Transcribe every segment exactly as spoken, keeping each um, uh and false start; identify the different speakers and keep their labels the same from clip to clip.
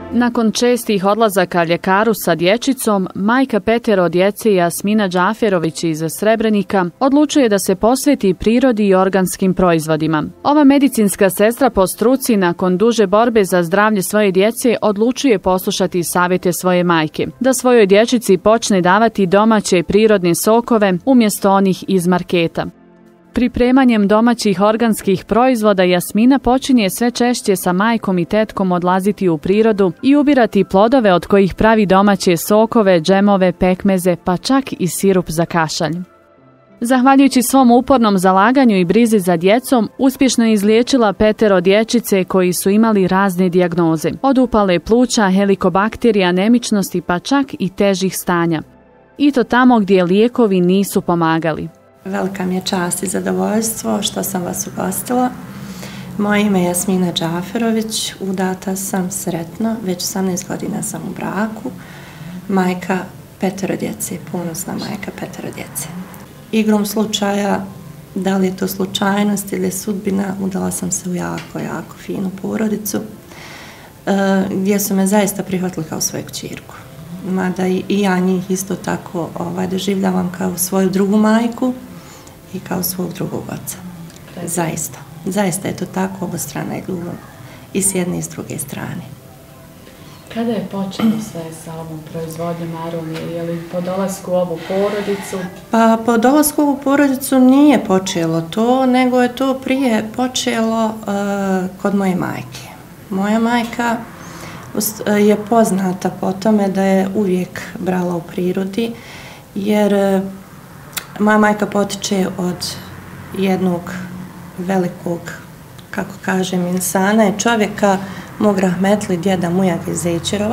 Speaker 1: Nakon čestih odlazaka ljekaru sa dječicom, majka petero djece Jasmina Džaferović iz Srebrenika odlučuje da se posveti prirodi i organskim proizvodima. Ova medicinska sestra po struci nakon duže borbe za zdravlje svoje djece odlučuje poslušati savjete svoje majke, da svojoj dječici počne davati domaće prirodne sokove umjesto onih iz marketa. Pripremanjem domaćih organskih proizvoda Jasmina počinje sve češće sa majkom i tetkom odlaziti u prirodu i ubirati plodove od kojih pravi domaće sokove, džemove, pekmeze, pa čak i sirup za kašalj. Zahvaljujući svom upornom zalaganju i brizi za djecom, uspješno je izliječila petero dječice koji su imali razne dijagnoze, od upale pluća, helikobakterija, anemičnosti, pa čak i težih stanja. I to tamo gdje lijekovi nisu pomagali.
Speaker 2: Velika mi je čast i zadovoljstvo što sam vas ugostila. Moje ime je Jasmina Džaferović, udata sam sretno, već osamnaest godina sam u braku, majka petero djece, ponosna majka petero djece. Igrom slučaja, da li je to slučajnost ili sudbina, udala sam se u jako, jako finu porodicu, gdje su me zaista prihvatili kao svoju kćerku. Mada i ja njih isto tako ovaj, doživljavam kao svoju drugu majku i kao svog drugog oca. Zaista. Zaista je to tako, obostrana je ljubav i s jedne i s druge strane.
Speaker 1: Kada je počelo sve sa ovom proizvodnjom aromije? Je li po dolasku u ovu porodicu?
Speaker 2: Pa po dolasku u ovu porodicu nije počelo to, nego je to prije počelo uh, kod moje majke. Moja majka je poznata po tome da je uvijek brala u prirodi, jer moja majka potiče od jednog velikog, kako kažem, insana je čovjeka, mog rahmetli djeda Mujage Zečerova,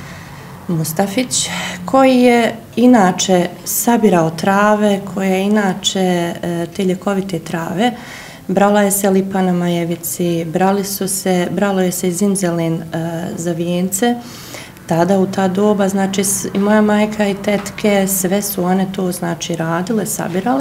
Speaker 2: Mustafić, koji je inače sabirao trave, koje je inače te ljekovite trave. Brala je se lipa na majevici, brali su se, bralo je se zimzelin uh, za vijence. Tada u ta doba, znači i moja majka i tetke, sve su one to znači radile, sabirale.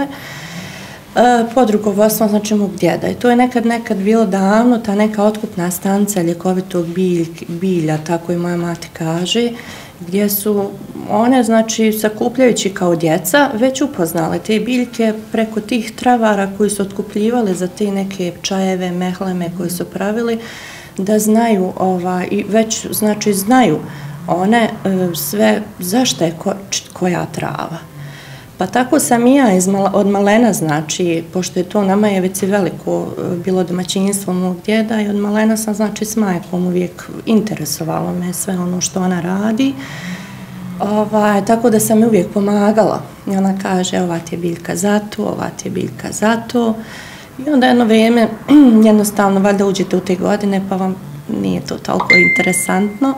Speaker 2: Uh, pod rukovodstvom znači mog djeda. I to je nekad nekad bilo davno, ta neka otkupna stanca ljekovitog bilj, bilja, tako i moja mati kaže, gdje su one, znači, sakupljajući kao djeca, već upoznale te biljke preko tih travara koji su otkupljivali za te neke čajeve, mehleme koji su pravili, da znaju, ovaj, i već, znači, znaju one sve zašto je ko, koja trava. Pa tako sam i ja iz, od malena, znači, pošto je to na Majevici veliko bilo domaćinstvo mog djeda i od malena sam, znači, s majkom uvijek interesovalo me sve ono što ona radi. Ovaj, tako da sam je uvijek pomagala. I ona kaže, ova ti je biljka za to, ova ti je biljka za to. I onda jedno vrijeme, jednostavno, valjda uđete u te godine, pa vam nije to toliko interesantno.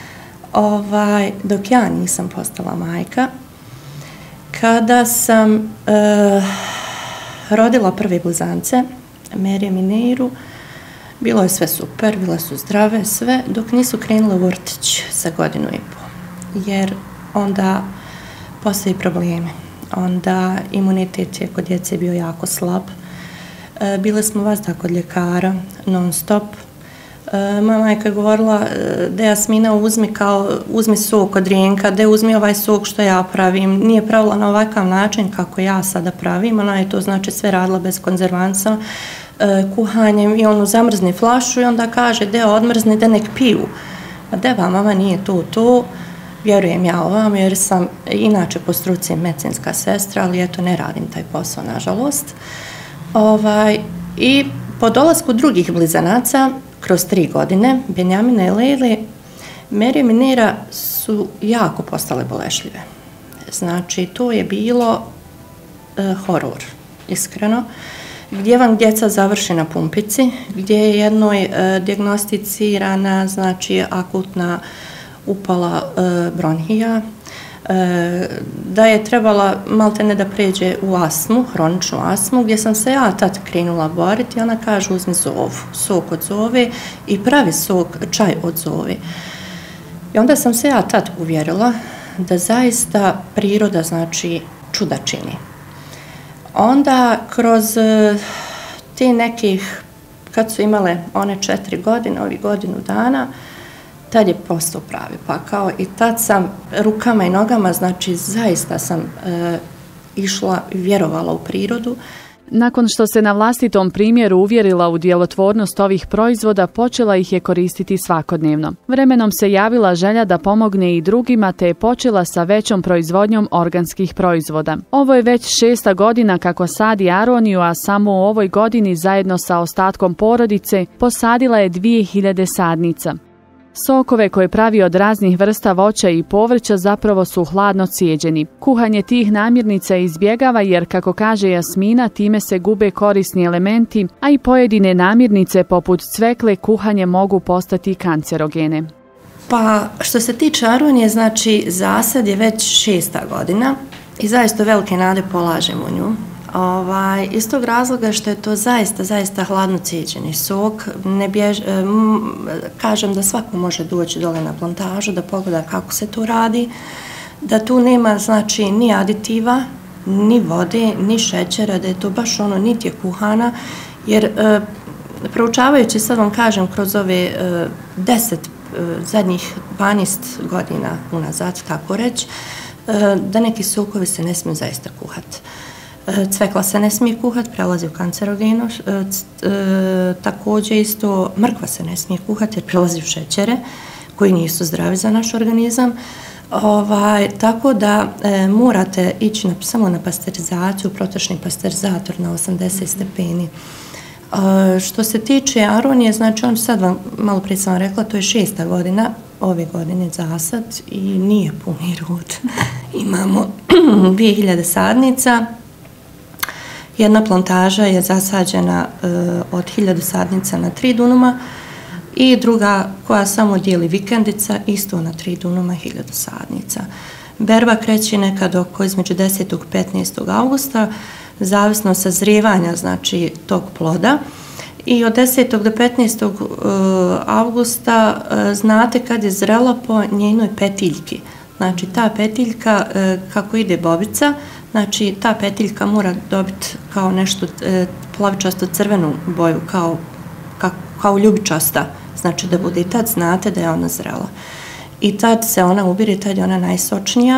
Speaker 2: Ovaj, dok ja nisam postala majka, kada sam e, rodila prve blizance, Merijem i Neiru, bilo je sve super, bile su zdrave, sve, dok nisu krenule u vrtić sa godinu i pol. Jer onda postoji probleme. Onda imunitet je kod djece bio jako slab. E, bile smo vazda kod ljekara, non stop. E, moja majka je govorila, da Jasmina uzmi, kao, uzmi sok od rijenka, da uzmi ovaj sok što ja pravim. Nije pravila na ovakav način kako ja sada pravim, ona je to znači sve radila bez konzervansa, e, kuhanjem i onu zamrzni flašu i onda kaže, da odmrzni, da nek piju. A deva, mama, nije to to. Vjerujem ja ovam, jer sam inače po struci medicinska sestra, ali eto ne radim taj posao, nažalost. Ovaj, I po dolasku drugih blizanaca, kroz tri godine, Benjamina i Lejli, Merijem i Neira su jako postale bolešljive. Znači, to je bilo e, horor, iskreno, gdje vam djeca završe na pumpici, gdje je jednoj e, dijagnosticirana, znači, akutna upala e, bronhija, e, da je trebala maltene da pređe u astmu, hroničnu astmu, gdje sam se ja tad krenula boriti i ona kaže uzmi zovu, sok od zove i pravi sok, čaj od zove. I onda sam se ja tad uvjerila da zaista priroda znači čuda čini. Onda kroz e, te nekih, kad su imale one četiri godine, ovi godinu dana, tad je postao pravi pakao i tad sam rukama i nogama, znači zaista sam e, išla i vjerovala u prirodu.
Speaker 1: Nakon što se na vlastitom primjeru uvjerila u djelotvornost ovih proizvoda, počela ih je koristiti svakodnevno. Vremenom se javila želja da pomogne i drugima, te je počela sa većom proizvodnjom organskih proizvoda. Ovo je već šesta godina kako sadi aroniju, a samo u ovoj godini zajedno sa ostatkom porodice posadila je dvije hiljade sadnica. Sokove koje pravi od raznih vrsta voća i povrća zapravo su hladno cijeđeni. Kuhanje tih namirnica izbjegava jer, kako kaže Jasmina, time se gube korisni elementi, a i pojedine namirnice poput cvekle kuhanje mogu postati kancerogene.
Speaker 2: Pa što se tiče aronije, znači zasad je već šesta godina i zaista velike nade polažem u nju. Ovaj, iz tog razloga što je to zaista, zaista hladno cijeđeni sok, ne bjež, m, kažem da svako može doći dole na plantažu da pogleda kako se to radi, da tu nema znači ni aditiva, ni vode, ni šećera, da je to baš ono niti je kuhana, jer e, proučavajući sad vam kažem kroz ove e, deset e, zadnjih dvanaest godina unazad, tako reći, e, da neki sokovi se ne smiju zaista kuhati. Cvekla se ne smije kuhati, prelazi u kancerogeno, također isto mrkva se ne smije kuhati jer prelazi u šećere koji nisu zdravi za naš organizam. Ovaj, tako da e, morate ići na, samo na pasterizaciju, protočni pasterizator na osamdeset stepeni. E, što se tiče aronije, znači on sad vam, malo prije sam vam rekla, to je šesta godina, ove godine zasad i nije puni rod. Imamo dvije hiljade sadnica. Jedna plantaža je zasađena e, od hiljadu sadnica na tri dunuma i druga koja samo dijeli vikendica isto na tri dunuma hiljadu sadnica. Berba kreće nekad oko između desetog i petnaestog augusta, zavisno od sazrijevanja znači tog ploda. I od desetog do petnaestog e, augusta e, znate kad je zrela po njenoj petiljki. Znači ta petiljka e, kako ide bobica, znači ta petiljka mora dobiti kao nešto e, plavičasto crvenu boju, kao, ka, kao ljubičasta, znači da bude i tad znate da je ona zrela. I tad se ona ubire, tad je ona najsočnija.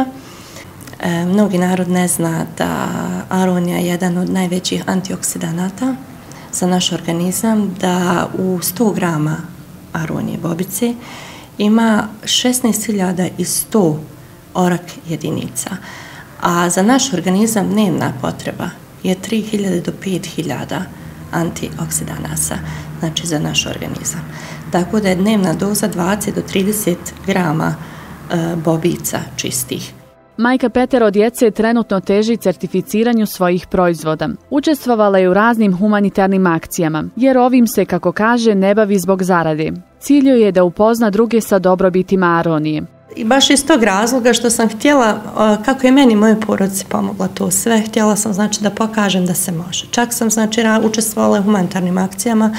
Speaker 2: E, mnogi narod ne zna da aronija je jedan od najvećih antioksidanata za naš organizam, da u sto grama aronije bobice ima šesnaest hiljada sto orak jedinica. A za naš organizam dnevna potreba je tri hiljade do pet hiljada antioksidanasa, znači za naš organizam. Tako da je dnevna doza dvadeset do trideset grama e, bobica čistih.
Speaker 1: Majka petero djece trenutno teži certificiranju svojih proizvoda. Učestvovala je u raznim humanitarnim akcijama, jer ovim se, kako kaže, ne bavi zbog zarade. Cilj joj je da upozna druge sa dobrobitima aronije.
Speaker 2: I baš iz tog razloga što sam htjela, kako je meni moje porodice pomogla to sve, htjela sam znači da pokažem da se može. Čak sam znači učestvovala u humanitarnim akcijama,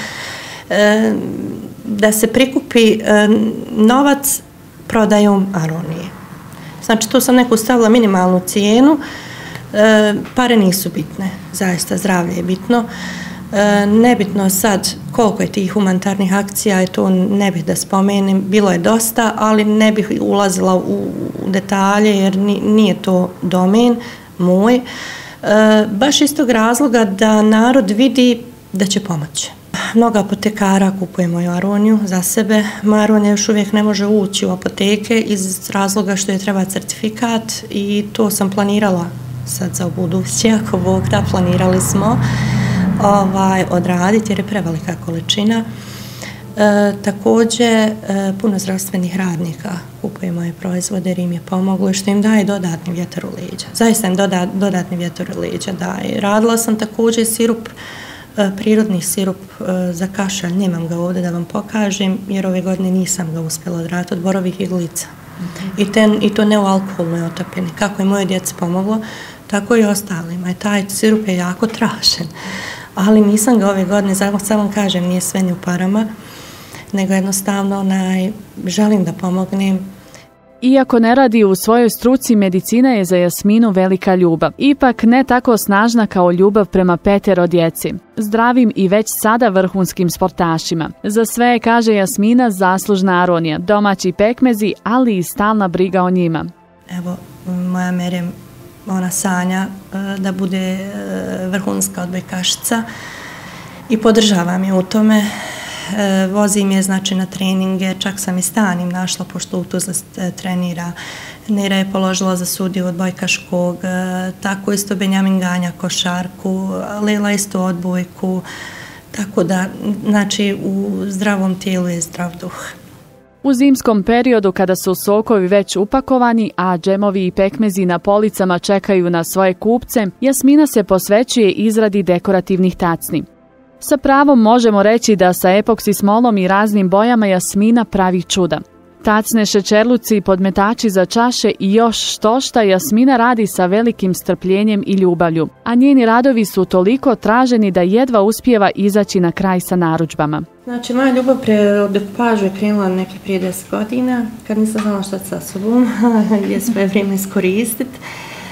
Speaker 2: da se prikupi novac prodajom aronije. Znači tu sam neku stavila minimalnu cijenu, pare nisu bitne, zaista zdravlje je bitno. E, nebitno sad koliko je tih humanitarnih akcija, je to ne bih da spomenem, bilo je dosta, ali ne bih ulazila u, u detalje jer ni, nije to domen moj. E, baš iz tog razloga da narod vidi da će pomoći. Mnogo apotekara kupuje moju aroniju za sebe. Moja aronija još uvijek ne može ući u apoteke iz razloga što je treba certifikat i to sam planirala sad za buduće, ako Bog da, planirali smo ovaj, odraditi jer je prevelika količina. E, također, e, puno zdravstvenih radnika kupuje moje proizvode jer im je pomoglo i što im daje dodatni vjetar u leđa. Zaista im doda, dodatni vjetar u leđa daje. Radila sam također sirup, e, prirodni sirup e, za kašalj, nemam ga ovdje da vam pokažem jer ove godine nisam ga uspjela odraditi od borovih iglica. Mm-hmm. I, ten, I to ne u alkoholnoj otopini. Kako je moje djece pomoglo, tako i ostalima. I taj sirup je jako tražen. Ali nisam ga ove godine, samo vam kažem, nije sve ni u parama, nego jednostavno onaj, želim da pomognem.
Speaker 1: Iako ne radi u svojoj struci, medicina je za Jasminu velika ljubav. Ipak ne tako snažna kao ljubav prema petero djeci, zdravim i već sada vrhunskim sportašima. Za sve je, kaže Jasmina, zaslužna aronija, domaći pekmezi, ali i stalna briga o njima.
Speaker 2: Evo, moja Merem, ona sanja da bude vrhunska odbojkašica i podržavam je u tome. Vozim je znači na treninge, čak sam i stanim našla, pošto u Tuzli trenira. Nera je položila za sudiju odbojkaškog, tako isto Benjamin ganja košarku, Lela isto odbojku, tako da, znači, u zdravom tijelu je zdrav duh.
Speaker 1: U zimskom periodu, kada su sokovi već upakovani, a džemovi i pekmezi na policama čekaju na svoje kupce, Jasmina se posvećuje izradi dekorativnih tacni. Sa pravom možemo reći da sa epoksi smolom i raznim bojama Jasmina pravi čuda. Tacne, šećerluci, podmetači za čaše i još štošta Jasmina radi sa velikim strpljenjem i ljubavlju, a njeni radovi su toliko traženi da jedva uspijeva izaći na kraj sa narudžbama.
Speaker 2: Znači, moja ljubav prije dekupažu je krenula neke prije deset godina, kad nisam znala šta sa sobom, gdje sve vrijeme iskoristiti.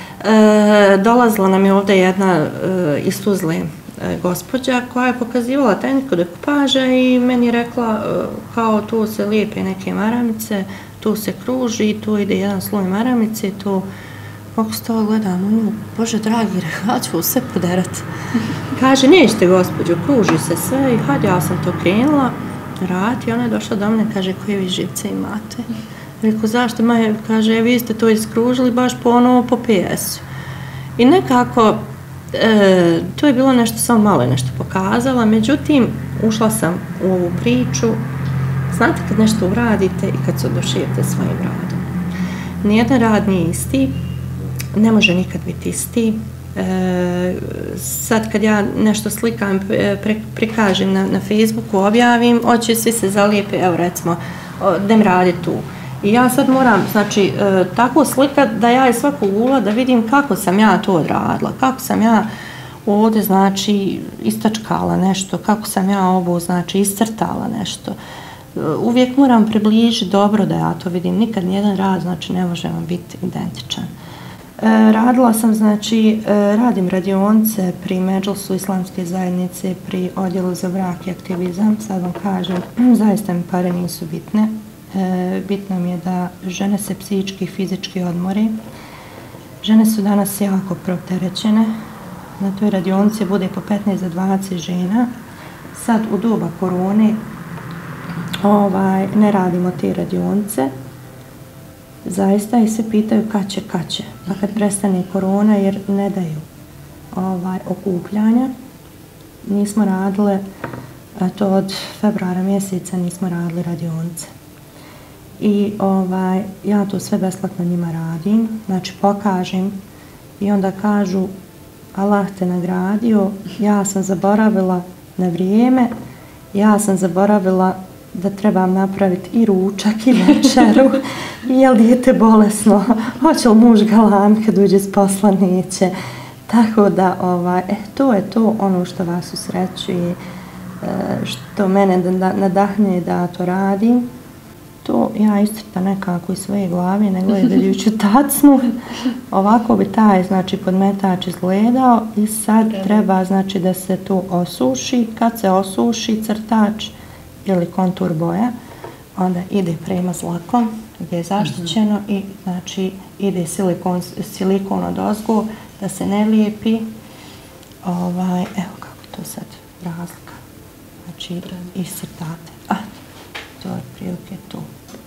Speaker 2: E, dolazila nam je ovdje jedna e, iz Tuzle gospođa koja je pokazivala tehniku dekupaža i meni je rekla kao tu se lijepe neke maramice, tu se kruži, tu ide jedan sloj maramice, tu kako se to gledam u nju, Bože dragi, ja ću sve poderat. Kaže, nećete gospođo, kruži se sve i hajde, ja sam to krenula raditi i ona je došla do mene, kaže, koje vi živce imate? Rekao, zašto? Ma, kaže, vi ste to iskružili baš po ono, po P S-u. I nekako, E, to je bilo nešto, samo malo je nešto pokazala, međutim, ušla sam u ovu priču. Znate kad nešto uradite i kad se oduševite svojim radom. Nijedan rad nije isti, ne može nikad biti isti. E, sad kad ja nešto slikam, pre, prikažem na, na Facebooku, objavim, hoće svi se zalijepe, evo recimo, idem raditi tu. I ja sad moram, znači, e, tako slikat da ja iz svakog ugla da vidim kako sam ja to odradila, kako sam ja ovdje, znači, istačkala nešto, kako sam ja ovo, znači, iscrtala nešto. E, uvijek moram približiti dobro da ja to vidim, nikad nijedan rad, znači, ne može vam biti identičan. E, radila sam, znači, e, radim radionice pri Medžlisu islamske zajednice, pri odjelu za brak i aktivizam, sad vam kažem, zaista mi pare nisu bitne. E, bitno mi je da žene se psihički i fizički odmore. Žene su danas jako preopterećene. Na toj radionici bude po petnaest do dvadeset žena. Sad u doba korone ovaj, ne radimo te radionice. Zaista i se pitaju kad će, kad će. Pa kad prestane korona jer ne daju ovaj, okupljanja. Nismo radile, to od februara mjeseca nismo radili radionice. I ovaj, ja to sve besplatno njima radim, znači pokažem i onda kažu Allah te nagradio, ja sam zaboravila na vrijeme, ja sam zaboravila da trebam napraviti i ručak i večeru, je li dijete bolesno, hoće li muž galam kad uđe s posla, neće. Tako da, ovaj, e, to je to ono što vas usrećuje, što mene nadahnuje da to radim. To ja iscrta nekako iz svoje glave, ne gledajući tacnu. Ovako bi taj, znači, podmetač izgledao i sad treba, znači, da se to osuši. Kad se osuši crtač ili kontur boja, onda ide prema s lakom gdje je zaštićeno i, znači, ide silikon, silikon od ozgo da se ne lijepi. Ovaj, evo kako to sad razlika. Znači, iscrtate. A, to je prilike tu.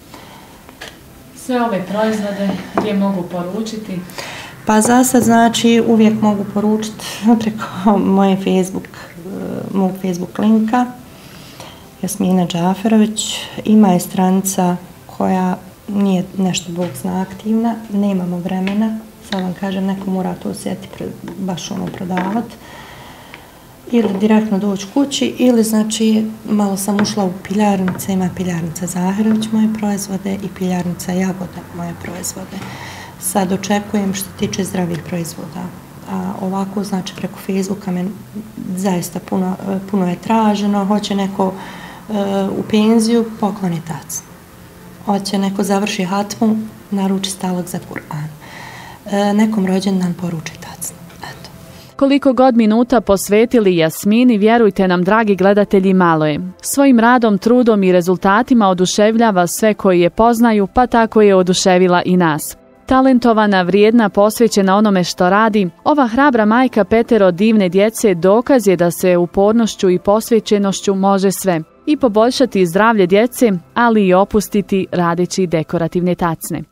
Speaker 1: Sve ove proizvode gdje mogu poručiti?
Speaker 2: Pa za sad, znači, uvijek mogu poručiti preko moje Facebook, mog Facebook linka. Jasmina Džaferović. Ima je stranica koja nije nešto bog zna aktivna, nemamo vremena. Sad vam kažem, neko mora to sjeti baš ono prodavati. Ili direktno doći kući, ili znači malo sam ušla u piljarnice, ima piljarnica Zahirović moje proizvode i piljarnica Jagoda moje proizvode. Sad očekujem što tiče zdravih proizvoda. A ovako, znači preko Facebooka me zaista puno, puno je traženo, hoće neko uh, u penziju, pokloni tacnu. hoće neko završi hatmu, naruči stalog za Kur'an. E, nekom rođendan poruči tacnu. Eto.
Speaker 1: Koliko god minuta posvetili Jasmini, vjerujte nam, dragi gledatelji, malo je. Svojim radom, trudom i rezultatima oduševljava sve koji je poznaju, pa tako je oduševila i nas. Talentovana, vrijedna, posvećena onome što radi, ova hrabra majka petero divne djece dokaz je da se upornošću i posvećenošću može sve. I poboljšati zdravlje djece, ali i opustiti radeći dekorativne tacne.